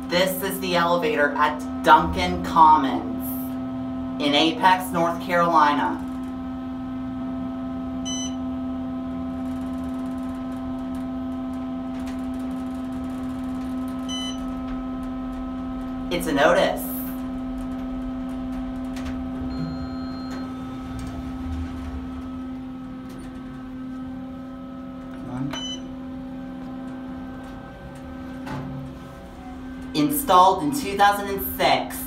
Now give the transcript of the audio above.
This is the elevator at Duncan Commons in Apex, North Carolina. It's an Otis. Installed in 2006.